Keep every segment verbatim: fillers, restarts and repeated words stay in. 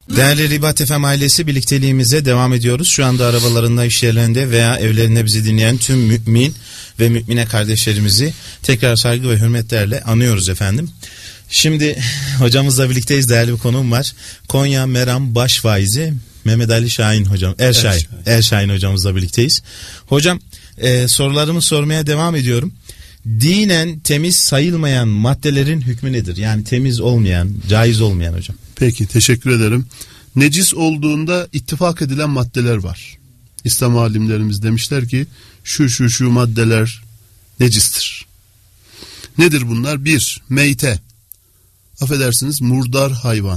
Değerli Ribat F M ailesi, birlikteliğimize devam ediyoruz. Şu anda arabalarında, iş yerlerinde veya evlerinde bizi dinleyen tüm mümin ve mümine kardeşlerimizi tekrar saygı ve hürmetlerle anıyoruz efendim. Şimdi hocamızla birlikteyiz, değerli bir konuğum var. Konya Meram Başvaizi Mehmet Ali Şahin hocam, Erşahin, Erşahin hocamızla birlikteyiz. Hocam e, sorularımı sormaya devam ediyorum. Dinen temiz sayılmayan maddelerin hükmü nedir? Yani temiz olmayan, caiz olmayan hocam. Peki, teşekkür ederim. Necis olduğunda ittifak edilen maddeler var. İslam alimlerimiz demişler ki şu şu şu maddeler necistir. Nedir bunlar? Bir, meyte. Affedersiniz, murdar hayvan.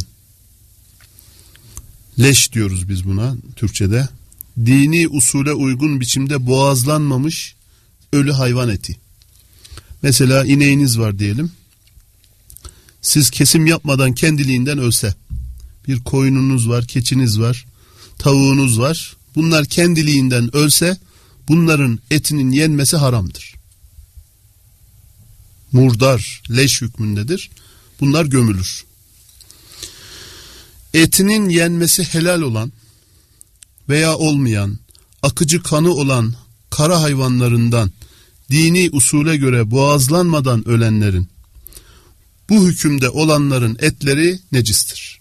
Leş diyoruz biz buna Türkçe'de. Dini usule uygun biçimde boğazlanmamış ölü hayvan eti. Mesela ineğiniz var diyelim. Siz kesim yapmadan kendiliğinden ölse, bir koyununuz var, keçiniz var, tavuğunuz var. Bunlar kendiliğinden ölse, bunların etinin yenmesi haramdır. Murdar, leş hükmündedir. Bunlar gömülür. Etinin yenmesi helal olan veya olmayan, akıcı kanı olan kara hayvanlarından dini usule göre boğazlanmadan ölenlerin, bu hükümde olanların etleri necistir.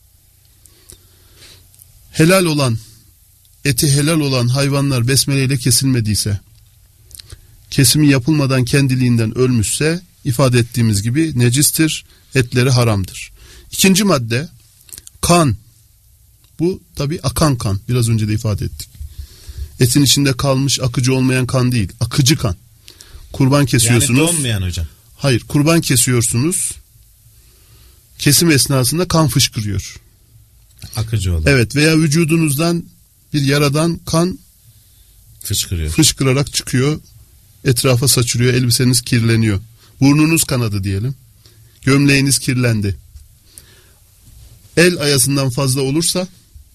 Helal olan, eti helal olan hayvanlar besmeleyle kesilmediyse, kesimi yapılmadan kendiliğinden ölmüşse, ifade ettiğimiz gibi necistir, etleri haramdır. İkinci madde, kan. Bu tabi akan kan, biraz önce de ifade ettik. Etin içinde kalmış akıcı olmayan kan değil, akıcı kan. Kurban kesiyorsunuz. Yani donmayan hocam. Hayır, kurban kesiyorsunuz. Kesim esnasında kan fışkırıyor. Akıcı olan. Evet, veya vücudunuzdan bir yaradan kan fışkırıyor. Fışkırarak çıkıyor. Etrafa saçılıyor, elbiseniz kirleniyor. Burnunuz kanadı diyelim. Gömleğiniz kirlendi. El ayasından fazla olursa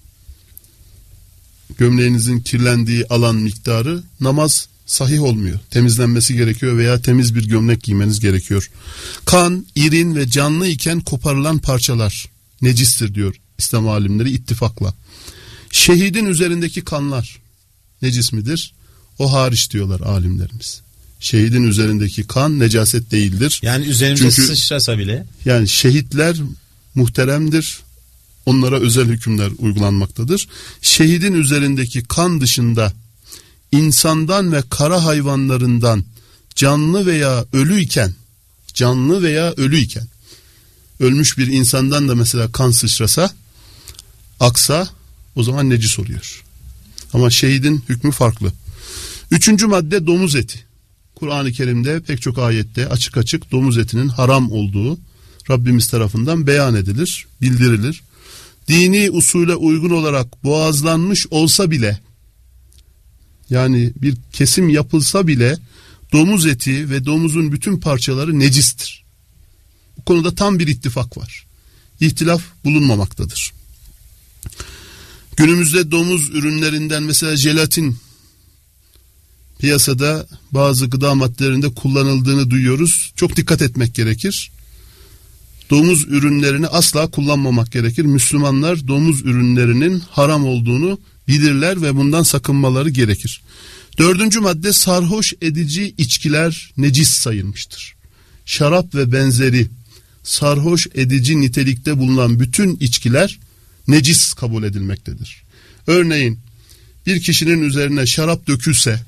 gömleğinizin kirlendiği alan miktarı, namaz sahih olmuyor. Temizlenmesi gerekiyor veya temiz bir gömlek giymeniz gerekiyor. Kan, irin ve canlı iken koparılan parçalar necistir diyor İslam alimleri ittifakla. Şehidin üzerindeki kanlar necis midir? O hariç diyorlar alimlerimiz. Şehidin üzerindeki kan necaset değildir. Yani üzerimize Çünkü, sıçrasa bile. Yani şehitler muhteremdir. Onlara özel hükümler uygulanmaktadır. Şehidin üzerindeki kan dışında insandan ve kara hayvanlarından canlı veya ölüyken, canlı veya ölüyken, ölmüş bir insandan da mesela kan sıçrasa, aksa, o zaman necis oluyor. Ama şehidin hükmü farklı. Üçüncü madde domuz eti. Kur'an-ı Kerim'de pek çok ayette açık açık domuz etinin haram olduğu Rabbimiz tarafından beyan edilir, bildirilir. Dini usule uygun olarak boğazlanmış olsa bile, yani bir kesim yapılsa bile domuz eti ve domuzun bütün parçaları necistir. Bu konuda tam bir ittifak var. İhtilaf bulunmamaktadır. Günümüzde domuz ürünlerinden mesela jelatin piyasada bazı gıda maddelerinde kullanıldığını duyuyoruz. Çok dikkat etmek gerekir. Domuz ürünlerini asla kullanmamak gerekir. Müslümanlar domuz ürünlerinin haram olduğunu bilirler ve bundan sakınmaları gerekir. Dördüncü madde, sarhoş edici içkiler necis sayılmıştır. Şarap ve benzeri sarhoş edici nitelikte bulunan bütün içkiler necis kabul edilmektedir. Örneğin bir kişinin üzerine şarap dökülse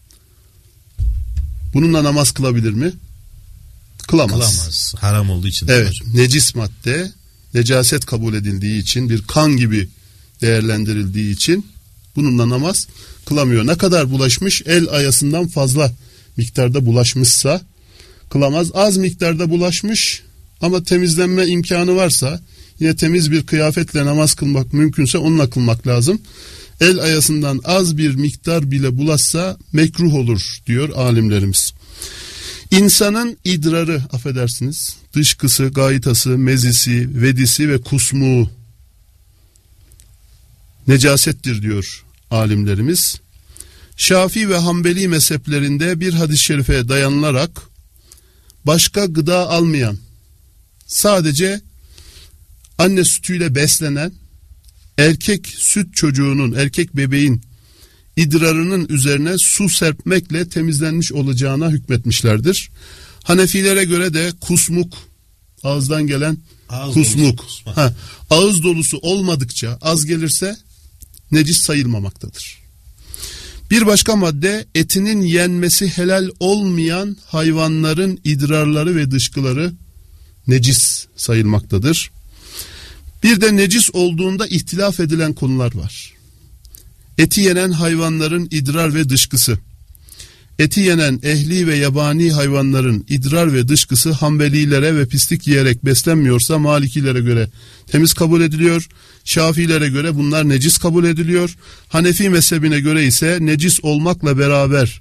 bununla namaz kılabilir mi? Kılamaz. Kılamaz. Haram olduğu için. Evet, necis madde necaset kabul edildiği için, bir kan gibi değerlendirildiği için bununla namaz kılamıyor. Ne kadar bulaşmış? El ayasından fazla miktarda bulaşmışsa kılamaz. Az miktarda bulaşmış ama temizlenme imkanı varsa, yine temiz bir kıyafetle namaz kılmak mümkünse onunla kılmak lazım. El ayasından az bir miktar bile bulaşsa mekruh olur diyor alimlerimiz. İnsanın idrarı, affedersiniz, dışkısı, gaytası, mezisi, vedisi ve kusmuğu necasettir diyor alimlerimiz. Şafii ve Hanbeli mezheplerinde bir hadis-i şerife dayanılarak başka gıda almayan, sadece anne sütüyle beslenen erkek süt çocuğunun, erkek bebeğin idrarının üzerine su serpmekle temizlenmiş olacağına hükmetmişlerdir. Hanefilere göre de kusmuk, ağızdan gelen ağız kusmuk, dolusu, ha, ağız dolusu olmadıkça, az gelirse necis sayılmamaktadır. Bir başka madde, etinin yenmesi helal olmayan hayvanların idrarları ve dışkıları necis sayılmaktadır. Bir de necis olduğunda ihtilaf edilen konular var. Eti yenen hayvanların idrar ve dışkısı. Eti yenen ehli ve yabani hayvanların idrar ve dışkısı Hanbelilere ve pislik yiyerek beslenmiyorsa Malikilere göre temiz kabul ediliyor. Şafilere göre bunlar necis kabul ediliyor. Hanefi mezhebine göre ise necis olmakla beraber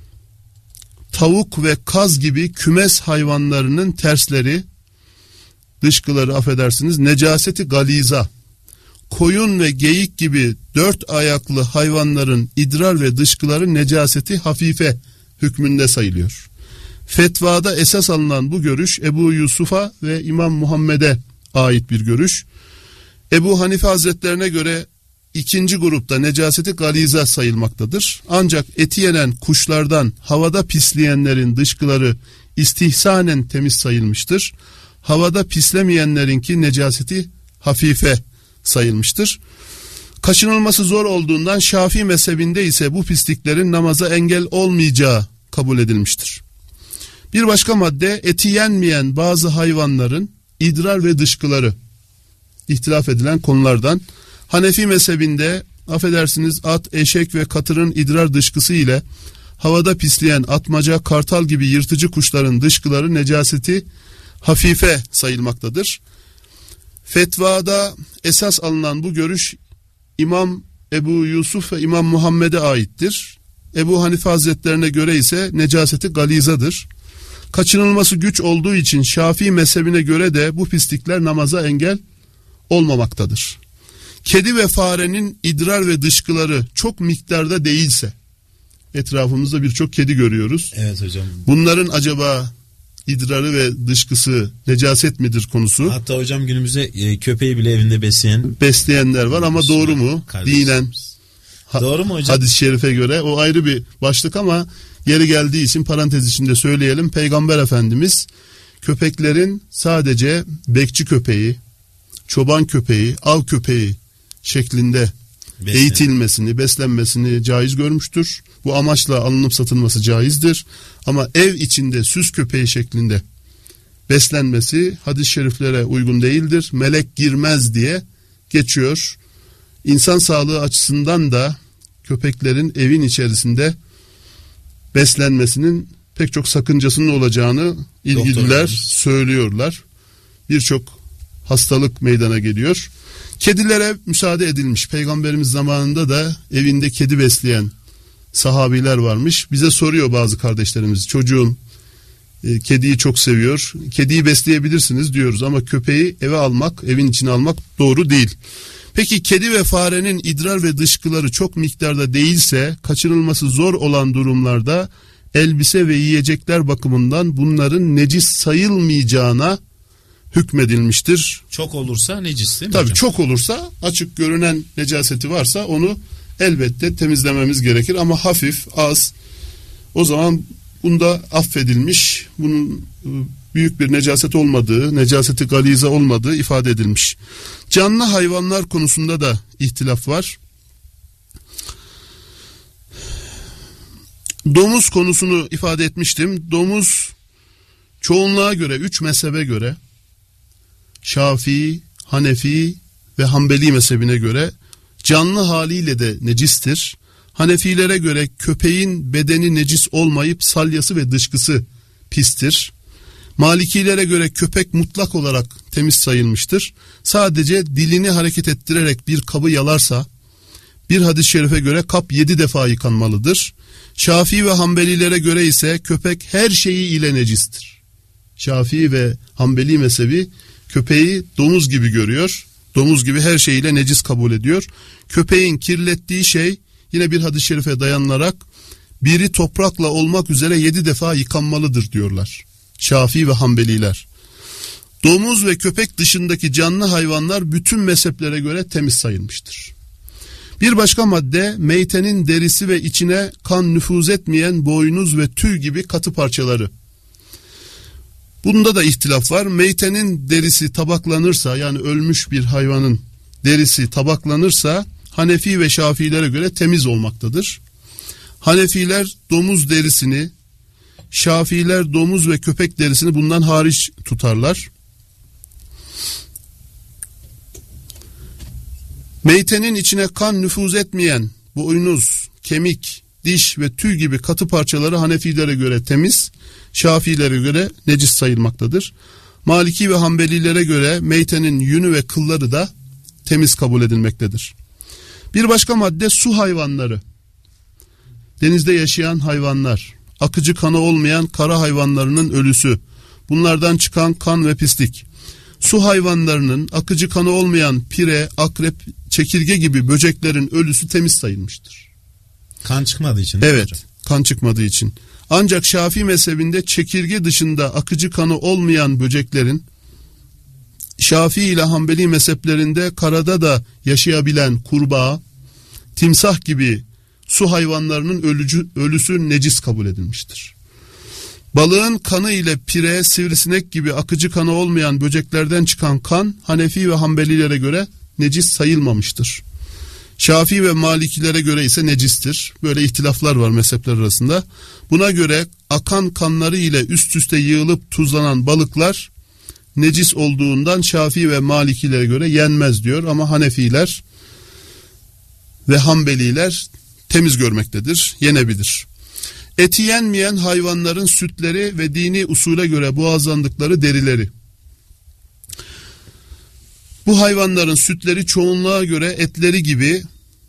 tavuk ve kaz gibi kümes hayvanlarının tersleri, dışkıları affedersiniz, necaseti galiza, koyun ve geyik gibi dört ayaklı hayvanların idrar ve dışkıları necaseti hafife hükmünde sayılıyor. Fetvada esas alınan bu görüş Ebu Yusuf'a ve İmam Muhammed'e ait bir görüş. Ebu Hanife Hazretlerine göre ikinci grupta necaseti galiza sayılmaktadır. Ancak eti yenen kuşlardan havada pisleyenlerin dışkıları istihsanen temiz sayılmıştır. Havada pislemeyenlerinki necaseti hafife sayılmıştır. Kaçınılması zor olduğundan Şafii mezhebinde ise bu pisliklerin namaza engel olmayacağı kabul edilmiştir. Bir başka madde, eti yenmeyen bazı hayvanların idrar ve dışkıları ihtilaf edilen konulardan. Hanefi mezhebinde affedersiniz at, eşek ve katırın idrar dışkısı ile havada pisleyen atmaca, kartal gibi yırtıcı kuşların dışkıları necaseti hafife sayılmaktadır. Fetvada esas alınan bu görüş İmam Ebu Yusuf ve İmam Muhammed'e aittir. Ebu Hanife Hazretlerine göre ise necaseti galizadır. Kaçınılması güç olduğu için Şafii mezhebine göre de bu pislikler namaza engel olmamaktadır. Kedi ve farenin idrar ve dışkıları çok miktarda değilse, etrafımızda birçok kedi görüyoruz. Evet hocam. Bunların acaba idrarı ve dışkısı necaset midir konusu? Hatta hocam günümüzde e, köpeği bile evinde besleyen besleyenler var ama doğru mu? Dinen ha, doğru mu hocam? Hadis-i şerife göre o ayrı bir başlık ama yeri geldiği için parantez içinde söyleyelim. Peygamber Efendimiz köpeklerin sadece bekçi köpeği, çoban köpeği, av köpeği şeklinde Beslen. eğitilmesini, beslenmesini caiz görmüştür. Bu amaçla alınıp satılması caizdir. Ama ev içinde süs köpeği şeklinde beslenmesi hadis-i şeriflere uygun değildir. Melek girmez diye geçiyor. İnsan sağlığı açısından da köpeklerin evin içerisinde beslenmesinin pek çok sakıncasının olacağını ilgililer Doktor söylüyorlar. Birçok hastalık meydana geliyor. Kedilere müsaade edilmiş. Peygamberimiz zamanında da evinde kedi besleyen sahabiler varmış. Bize soruyor bazı kardeşlerimiz, çocuğum e, kediyi çok seviyor. Kediyi besleyebilirsiniz diyoruz ama köpeği eve almak, evin içine almak doğru değil. Peki kedi ve farenin idrar ve dışkıları çok miktarda değilse, kaçınılması zor olan durumlarda elbise ve yiyecekler bakımından bunların necis sayılmayacağına hükmedilmiştir. Çok olursa necis değil mi Tabii hocam? Çok olursa, açık görünen necaseti varsa onu elbette temizlememiz gerekir ama hafif, az, o zaman bunda affedilmiş, bunun büyük bir necaset olmadığı, necaseti galize olmadığı ifade edilmiş. Canlı hayvanlar konusunda da ihtilaf var. Domuz konusunu ifade etmiştim. Domuz çoğunluğa göre, üç mezhebe göre, Şafii, Hanefi ve Hanbeli mezhebine göre canlı haliyle de necistir. Hanefilere göre köpeğin bedeni necis olmayıp salyası ve dışkısı pistir. Malikilere göre köpek mutlak olarak temiz sayılmıştır. Sadece dilini hareket ettirerek bir kabı yalarsa, bir hadis-i şerife göre kap yedi defa yıkanmalıdır. Şafii ve Hanbelilere göre ise köpek her şeyi ile necistir. Şafii ve Hanbeli mezhebi köpeği domuz gibi görüyor. Domuz gibi her şeyiyle necis kabul ediyor. Köpeğin kirlettiği şey yine bir hadis-i şerife dayanılarak biri toprakla olmak üzere yedi defa yıkanmalıdır diyorlar Şafii ve Hanbeliler. Domuz ve köpek dışındaki canlı hayvanlar bütün mezheplere göre temiz sayılmıştır. Bir başka madde, meytenin derisi ve içine kan nüfuz etmeyen boynuz ve tüy gibi katı parçaları. Bunda da ihtilaf var. Meytenin derisi tabaklanırsa, yani ölmüş bir hayvanın derisi tabaklanırsa Hanefi ve Şafiilere göre temiz olmaktadır. Hanefiler domuz derisini, Şafiiler domuz ve köpek derisini bundan hariç tutarlar. Meytenin içine kan nüfuz etmeyen boynuz, kemik, diş ve tüy gibi katı parçaları Hanefilere göre temiz, Şafiilere göre necis sayılmaktadır. Maliki ve Hanbelilere göre meytenin yünü ve kılları da temiz kabul edilmektedir. Bir başka madde su hayvanları. Denizde yaşayan hayvanlar, akıcı kanı olmayan kara hayvanlarının ölüsü, bunlardan çıkan kan ve pislik. Su hayvanlarının akıcı kanı olmayan pire, akrep, çekirge gibi böceklerin ölüsü temiz sayılmıştır. Kan çıkmadığı için. Evet, hocam? Kan çıkmadığı için. Ancak Şafii mezhebinde çekirge dışında akıcı kanı olmayan böceklerin, Şafii ile Hanbeli mezheplerinde karada da yaşayabilen kurbağa, timsah gibi su hayvanlarının ölücü, ölüsü necis kabul edilmiştir. Balığın kanı ile pire, sivrisinek gibi akıcı kanı olmayan böceklerden çıkan kan Hanefi ve Hanbelilere göre necis sayılmamıştır. Şafii ve Malikilere göre ise necistir. Böyle ihtilaflar var mezhepler arasında. Buna göre akan kanları ile üst üste yığılıp tuzlanan balıklar necis olduğundan Şafii ve Malikilere göre yenmez diyor. Ama Hanefiler ve Hanbeliler temiz görmektedir, yenebilir. Eti yenmeyen hayvanların sütleri ve dini usule göre boğazlandıkları derileri. Bu hayvanların sütleri çoğunluğa göre etleri gibi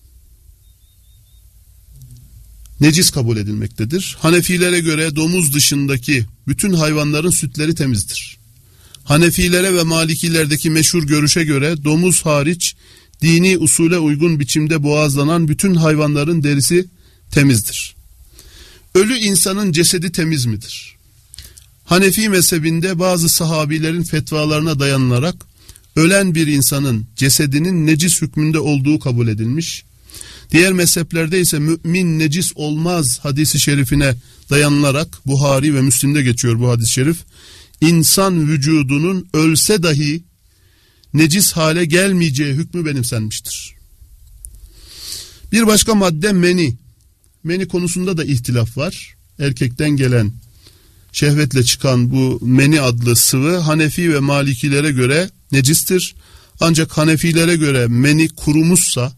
necis kabul edilmektedir. Hanefilere göre domuz dışındaki bütün hayvanların sütleri temizdir. Hanefilere ve Malikilerdeki meşhur görüşe göre domuz hariç dini usule uygun biçimde boğazlanan bütün hayvanların derisi temizdir. Ölü insanın cesedi temiz midir? Hanefi mezhebinde bazı sahabilerin fetvalarına dayanılarak ölen bir insanın cesedinin necis hükmünde olduğu kabul edilmiş. Diğer mezheplerde ise mümin necis olmaz hadisi şerifine dayanılarak, Buhari ve Müslim'de geçiyor bu hadis-i şerif, insan vücudunun ölse dahi necis hale gelmeyeceği hükmü benimsenmiştir. Bir başka madde meni. Meni konusunda da ihtilaf var. Erkekten gelen, şehvetle çıkan bu meni adlı sıvı Hanefi ve Malikilere göre necistir. Ancak Hanefilere göre meni kurumuşsa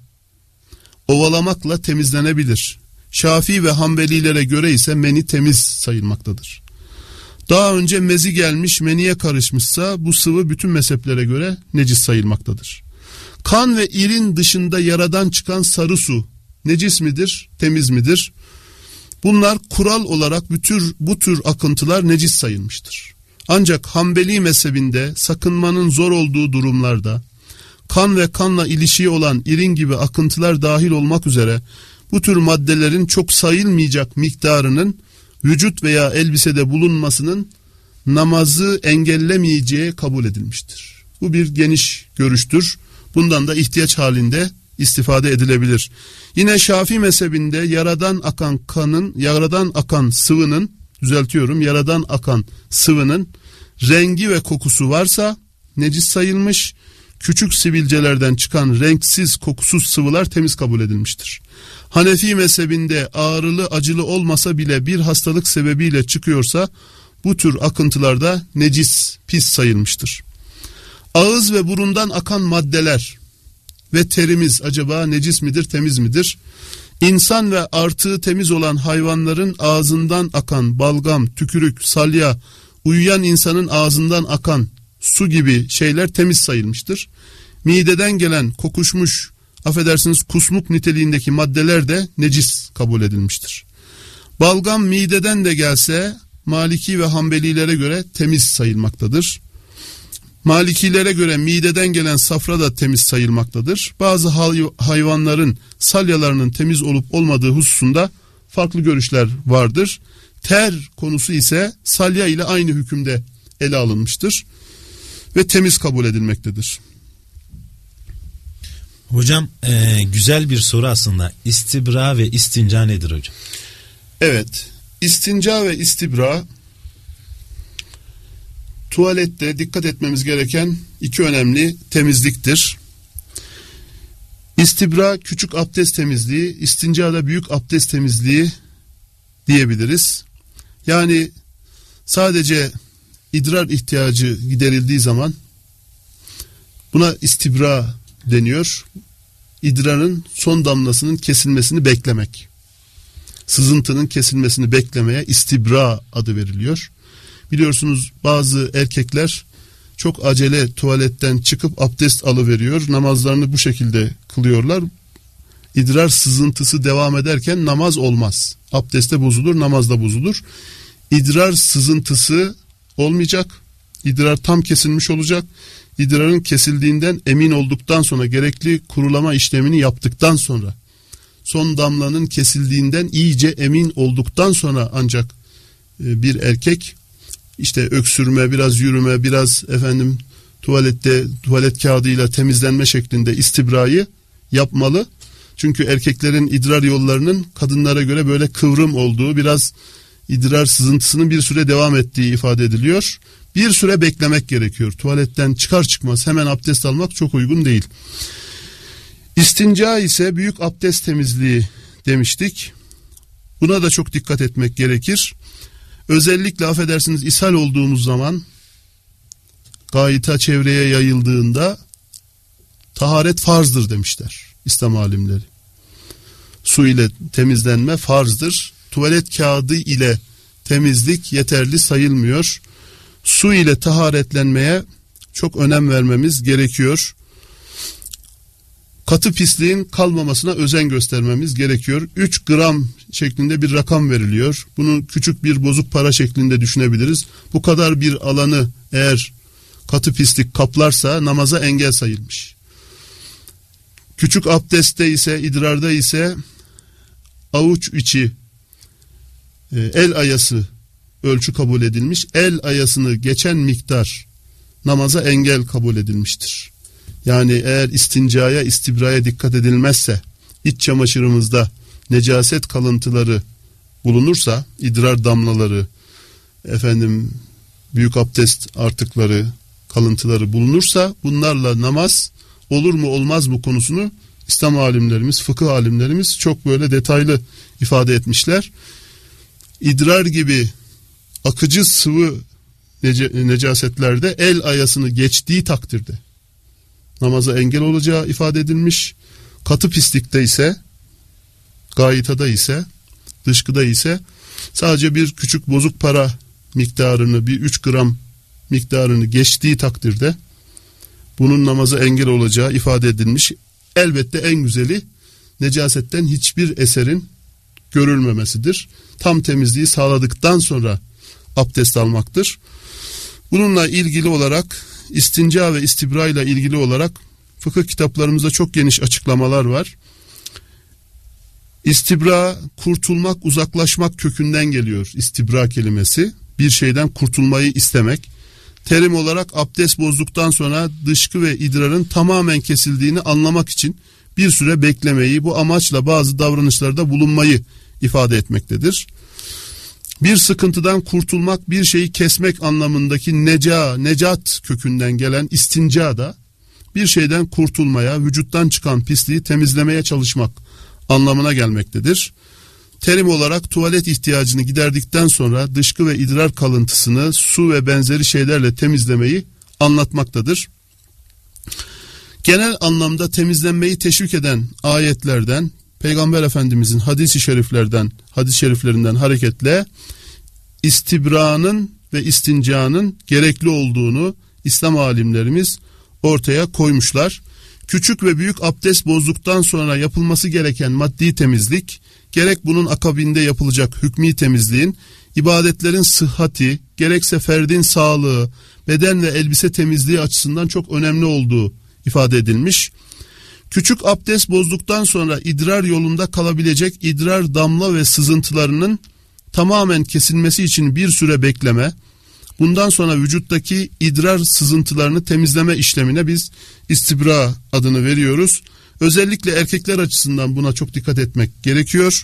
ovalamakla temizlenebilir. Şafii ve Hanbelilere göre ise meni temiz sayılmaktadır. Daha önce mezi gelmiş meniye karışmışsa bu sıvı bütün mezheplere göre necis sayılmaktadır. Kan ve irin dışında yaradan çıkan sarı su necis midir, temiz midir? Bunlar kural olarak bu tür, bu tür akıntılar necis sayılmıştır. Ancak Hanbeli mezhebinde sakınmanın zor olduğu durumlarda kan ve kanla ilişiği olan irin gibi akıntılar dahil olmak üzere bu tür maddelerin çok sayılmayacak miktarının vücut veya elbisede bulunmasının namazı engellemeyeceği kabul edilmiştir. Bu bir geniş görüştür. Bundan da ihtiyaç halinde istifade edilebilir. Yine Şafii mezhebinde yaradan akan kanın, yaradan akan sıvının, düzeltiyorum, yaradan akan sıvının rengi ve kokusu varsa necis sayılmış, küçük sivilcelerden çıkan renksiz, kokusuz sıvılar temiz kabul edilmiştir. Hanefi mezhebinde ağrılı, acılı olmasa bile bir hastalık sebebiyle çıkıyorsa bu tür akıntılarda necis, pis sayılmıştır. Ağız ve burundan akan maddeler ve terimiz acaba necis midir, temiz midir? İnsan ve artığı temiz olan hayvanların ağzından akan balgam, tükürük, salya, uyuyan insanın ağzından akan su gibi şeyler temiz sayılmıştır. Mideden gelen kokuşmuş, affedersiniz kusmuk niteliğindeki maddeler de necis kabul edilmiştir. Balgam mideden de gelse Maliki ve Hanbelilere göre temiz sayılmaktadır. Malikilere göre mideden gelen safra da temiz sayılmaktadır. Bazı hayvanların salyalarının temiz olup olmadığı hususunda farklı görüşler vardır. Ter konusu ise salya ile aynı hükümde ele alınmıştır. ve temiz kabul edilmektedir. Hocam e, güzel bir soru aslında. İstibra ve istinca nedir hocam? Evet, istinca ve istibra tuvalette dikkat etmemiz gereken iki önemli temizliktir. İstibra küçük abdest temizliği, istinca da büyük abdest temizliği diyebiliriz. Yani sadece idrar ihtiyacı giderildiği zaman buna istibra deniyor. İdrarın son damlasının kesilmesini beklemek. Sızıntının kesilmesini beklemeye istibra adı veriliyor. Biliyorsunuz bazı erkekler çok acele tuvaletten çıkıp abdest alıveriyor. Namazlarını bu şekilde kılıyorlar. İdrar sızıntısı devam ederken namaz olmaz. Abdeste bozulur, namazda bozulur. İdrar sızıntısı olmayacak. İdrar tam kesilmiş olacak. İdrarın kesildiğinden emin olduktan sonra, gerekli kurulama işlemini yaptıktan sonra, son damlanın kesildiğinden iyice emin olduktan sonra ancak bir erkek işte öksürme, biraz yürüme, biraz efendim tuvalette tuvalet kağıdıyla temizlenme şeklinde istibrayı yapmalı. Çünkü erkeklerin idrar yollarının kadınlara göre böyle kıvrım olduğu, biraz idrar sızıntısının bir süre devam ettiği ifade ediliyor. Bir süre beklemek gerekiyor. Tuvaletten çıkar çıkmaz hemen abdest almak çok uygun değil. İstinca ise büyük abdest temizliği demiştik. Buna da çok dikkat etmek gerekir. Özellikle affedersiniz ishal olduğumuz zaman, gayita çevreye yayıldığında taharet farzdır demişler İslam alimleri. Su ile temizlenme farzdır. Tuvalet kağıdı ile temizlik yeterli sayılmıyor. Su ile taharetlenmeye çok önem vermemiz gerekiyor. Katı pisliğin kalmamasına özen göstermemiz gerekiyor. üç gram şeklinde bir rakam veriliyor. Bunu küçük bir bozuk para şeklinde düşünebiliriz. Bu kadar bir alanı eğer katı pislik kaplarsa namaza engel sayılmış. Küçük abdestte ise, idrarda ise avuç içi, el ayası ölçü kabul edilmiş. El ayasını geçen miktar namaza engel kabul edilmiştir. Yani eğer istincaya, istibraya dikkat edilmezse, iç çamaşırımızda necaset kalıntıları bulunursa, idrar damlaları, efendim büyük abdest artıkları, kalıntıları bulunursa, bunlarla namaz olur mu olmaz mı konusunu İslam alimlerimiz, fıkıh alimlerimiz çok böyle detaylı ifade etmişler. İdrar gibi akıcı sıvı nece- necasetlerde el ayasını geçtiği takdirde namaza engel olacağı ifade edilmiş. Katı pislikte ise, gaitada ise, dışkıda ise sadece bir küçük bozuk para miktarını, bir üç gram miktarını geçtiği takdirde bunun namaza engel olacağı ifade edilmiş. Elbette en güzeli necasetten hiçbir eserin görülmemesidir. Tam temizliği sağladıktan sonra abdest almaktır. Bununla ilgili olarak, istinca ve istibra ile ilgili olarak fıkıh kitaplarımızda çok geniş açıklamalar var. İstibra, kurtulmak, uzaklaşmak kökünden geliyor istibra kelimesi. Bir şeyden kurtulmayı istemek. Terim olarak abdest bozduktan sonra dışkı ve idrarın tamamen kesildiğini anlamak için bir süre beklemeyi, bu amaçla bazı davranışlarda bulunmayı ifade etmektedir. Bir sıkıntıdan kurtulmak, bir şeyi kesmek anlamındaki neca, necat kökünden gelen istinca da bir şeyden kurtulmaya, vücuttan çıkan pisliği temizlemeye çalışmak anlamına gelmektedir. Terim olarak tuvalet ihtiyacını giderdikten sonra dışkı ve idrar kalıntısını su ve benzeri şeylerle temizlemeyi anlatmaktadır. Genel anlamda temizlenmeyi teşvik eden ayetlerden, Peygamber Efendimizin hadis-i şeriflerden, hadis-i şeriflerinden hareketle istibranın ve istincanın gerekli olduğunu İslam alimlerimiz ortaya koymuşlar. Küçük ve büyük abdest bozduktan sonra yapılması gereken maddi temizlik, gerek bunun akabinde yapılacak hükmî temizliğin, ibadetlerin sıhhati, gerekse ferdin sağlığı, beden ve elbise temizliği açısından çok önemli olduğu ifade edilmiş. Küçük abdest bozduktan sonra idrar yolunda kalabilecek idrar damla ve sızıntılarının tamamen kesilmesi için bir süre bekleme, Bundan sonra vücuttaki idrar sızıntılarını temizleme işlemine biz istibra adını veriyoruz. Özellikle erkekler açısından buna çok dikkat etmek gerekiyor.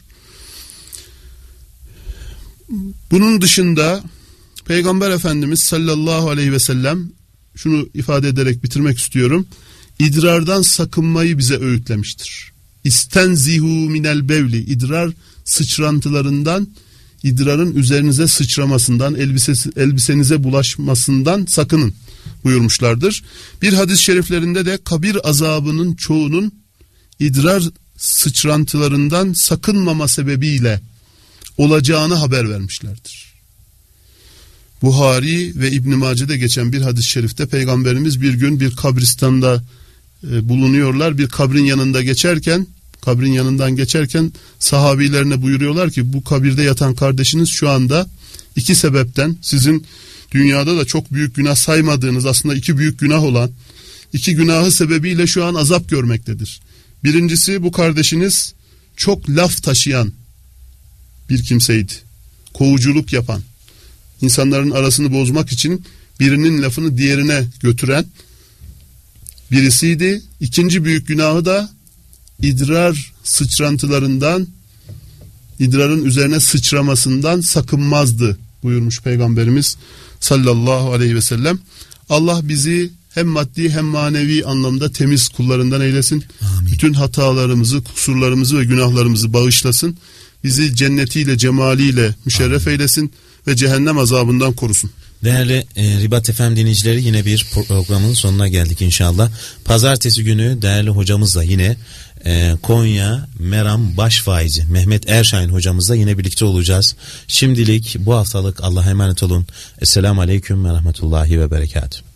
Bunun dışında Peygamber Efendimiz sallallahu aleyhi ve sellem şunu ifade ederek bitirmek istiyorum. İdrardan sakınmayı bize öğütlemiştir. İstenzihu minel bevli, idrar sıçrantılarından, idrarın üzerinize sıçramasından, elbisesi, elbisenize bulaşmasından sakının buyurmuşlardır. Bir hadis-i şeriflerinde de kabir azabının çoğunun idrar sıçrantılarından sakınmama sebebiyle olacağını haber vermişlerdir. Buhari ve İbn Mace'de geçen bir hadis-i şerifte Peygamberimiz bir gün bir kabristanda e, bulunuyorlar. Bir kabrin yanında geçerken, kabrin yanından geçerken sahabilerine buyuruyorlar ki bu kabirde yatan kardeşiniz şu anda iki sebepten, sizin dünyada da çok büyük günah saymadığınız, aslında iki büyük günah olan iki günahı sebebiyle şu an azap görmektedir. Birincisi, bu kardeşiniz çok laf taşıyan bir kimseydi. Kovuculuk yapan, insanların arasını bozmak için birinin lafını diğerine götüren birisiydi. İkinci büyük günahı da idrar sıçrantılarından, idrarın üzerine sıçramasından sakınmazdı buyurmuş Peygamberimiz sallallahu aleyhi ve sellem. Allah bizi hem maddi hem manevi anlamda temiz kullarından eylesin. Amin. Bütün hatalarımızı, kusurlarımızı ve günahlarımızı bağışlasın. Bizi cennetiyle, cemaliyle müşerref Amin. Eylesin ve cehennem azabından korusun. Değerli e, Ribat F M dinleyicileri, yine bir programın sonuna geldik inşallah. Pazartesi günü değerli hocamızla yine e, Konya Meram Başfaizi Mehmet Erşahin hocamızla yine birlikte olacağız. Şimdilik bu haftalık Allah'a emanet olun. Esselamu Aleyküm ve Rahmetullahi ve Berekatuhu.